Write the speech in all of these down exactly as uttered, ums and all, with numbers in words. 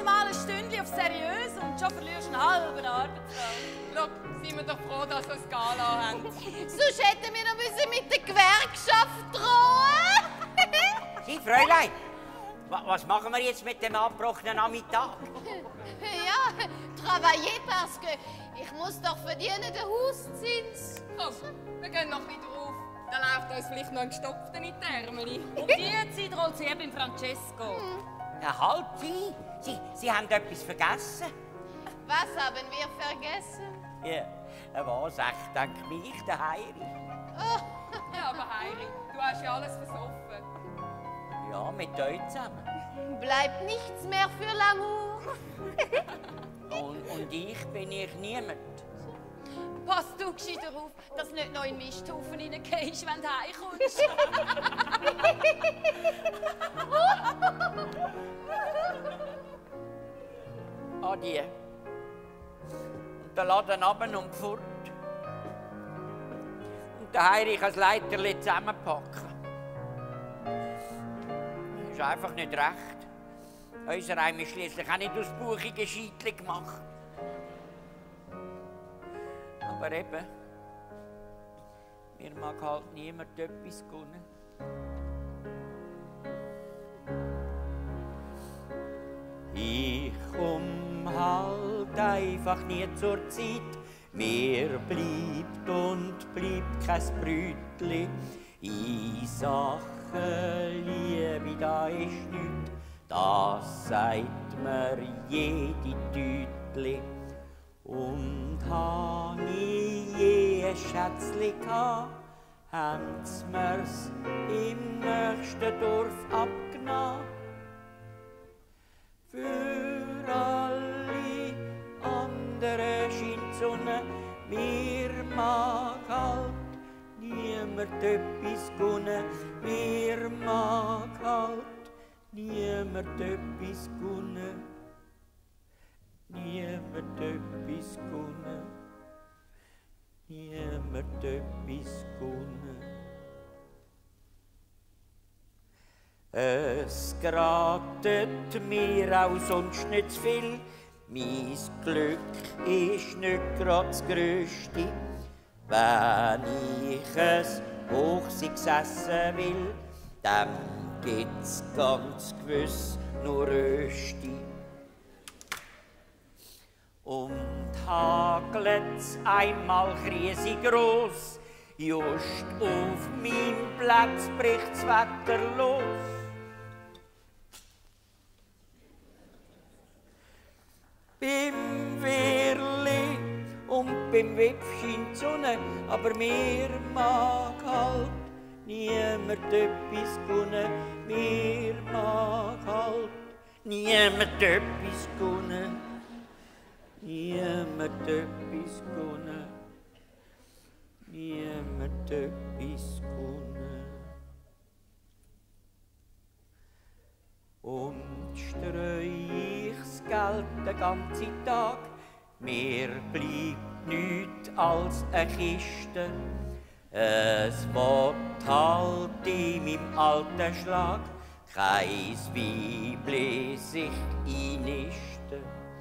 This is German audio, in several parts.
mal ein Stündchen auf seriös und schon verlierst du einen halben Arbeitstag. Schau, sind wir doch froh, dass wir das Gala haben. Sonst hätten wir noch müssen mit der Gewerkschaft drohen. Sie, Fräulein, wa was machen wir jetzt mit dem abgebrochenen Nachmittag? Ja, travailler parce que ich muss doch verdienen den Hauszins. Komm, wir gehen noch wieder auf. Dann läuft uns vielleicht noch ein Gestopften in die Ärmel. Um die Zeit rollt sie eben beim Francesco. Ja, halt, Sie. Sie, Sie haben etwas vergessen. Was haben wir vergessen? Ja, was, echt, denkt mich, der Heiri. Oh. Ja, aber Heiri, du hast ja alles versoffen. Ja, mit euch zusammen. Bleibt nichts mehr für L'amour. Und, und ich bin ich niemand. Pass du gescheiter auf, dass du nicht noch in den Misthaufen reingehst, wenn du heimkommst. Adieu. Und der Laden runter und fort. Und der Heiri kann das Leiterli zusammenpacken. Das ist einfach nicht recht. Unser Heim ist schliesslich auch nicht aus bauchigen Scheitchen gemacht. Aber eben, mir mag halt niemand etwas gönnen. Ich komm halt einfach nie zur Zeit. Mir bleibt und bleibt kein Brütli. In Sachen Liebe, da ist nichts. Das sagt mir jede Tütli. Und han ich je ein Schätzli gehabt, haben sie mir's im nächsten Dorf abgenommen. Für alle anderen scheint die Sonne, mir mag halt niemand etwas gönnen. Mir mag halt niemand etwas gönnen. Niemand etwas gönnen. Niemand etwas gönnen. Es gratet mir auch sonst nicht zu viel. Mein Glück ist nicht grad das Grösste. Wenn ich es Hochsitz essen will, dann gibt's ganz gewiss nur Rösti. Und hagelt's einmal riesig groß, just auf meinem Platz bricht's Wetter los. Beim Wehrli und beim Web scheint die Sonne, aber mir mag halt niemand etwas gönnen. Mir mag halt niemand etwas gönnen. Niemand etwas gönnen. Niemand etwas gönnen. Und streu ich's Geld den ganzen Tag, mir bleibt nichts als eine Kiste. Es will halt in meinem alten Schlag kein Weibli sich einnisten.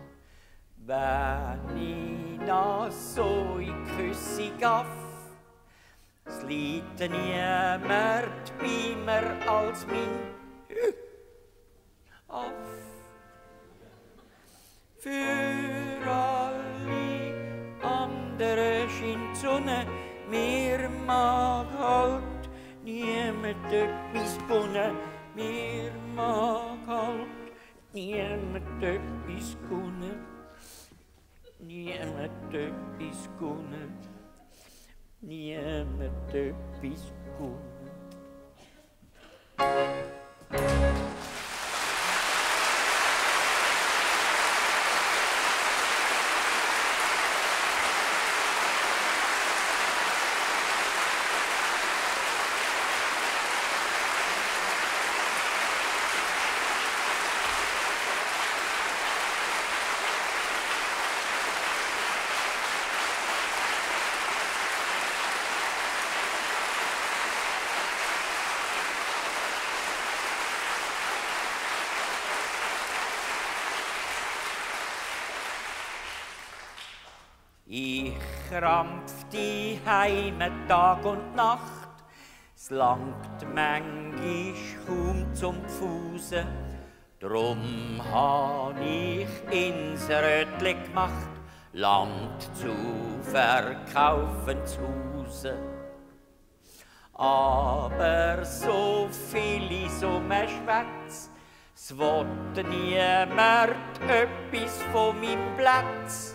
Wenn ich nach so in Küsse gaff, es liegt niemand bei mir als mein Aff. Für alle anderen scheint die Sonne, mir mag halt niemand etwas gönnen. Mir mag halt niemand etwas gönnen. Niemand etwas gönnen. Niemand etwas gönnen. krampft die Heime Tag und Nacht. Es langt manchmal kaum zum Pfusen, drum han ich ins Rötli gemacht, Land zu verkaufen zu Hause. Aber so viel so mehr Schwätz, es wollte niemand öppis von meinem Platz.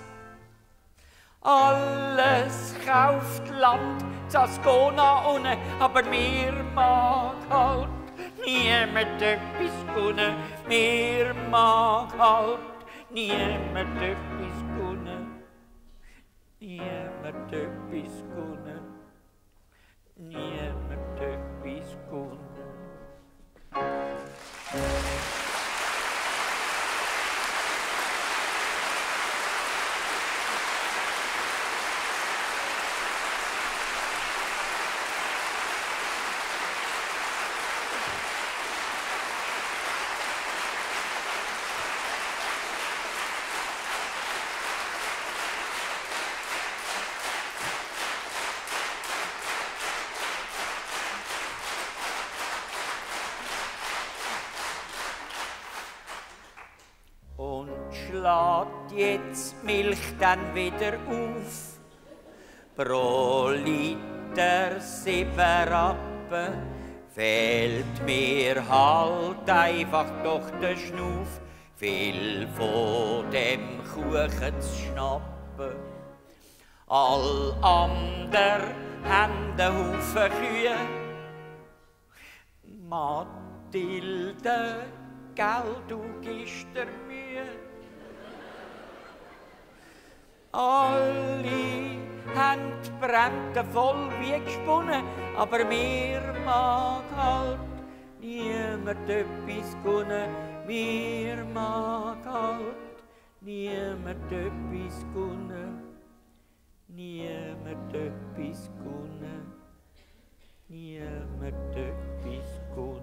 Alles kauft Land, das geht nach unten, aber mir mag halt niemand öppis gönnen. Mir mag halt niemand öppis gönnen. Niemand öppis gönnen. Niemand öppis gönnen. Schlägt jetzt die Milch dann wieder auf. Pro Liter sieben Rappen fehlt mir halt einfach doch der Schnuff, viel von dem Kuchen zu schnappen. All ander haben den Haufen Kühe. Mathilde, gell, du gibst dir Mühe. Alle haben die Brände voll wie gesponnen, aber mir mag halt niemand etwas gönnen. Mir mag halt niemand etwas gönnen. Niemand etwas gönnen. Niemand etwas gönnen.